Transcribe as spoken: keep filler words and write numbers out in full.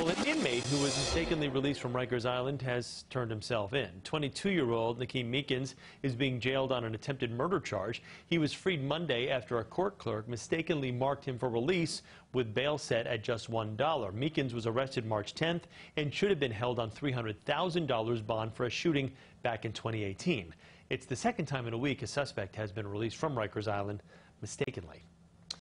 Well, an inmate who was mistakenly released from Rikers Island has turned himself in. twenty-two-year-old Nakeem Meekins is being jailed on an attempted murder charge. He was freed Monday after a court clerk mistakenly marked him for release with bail set at just one dollar. Meekins was arrested March tenth and should have been held on three hundred thousand dollars bond for a shooting back in twenty eighteen. It's the second time in a week a suspect has been released from Rikers Island mistakenly.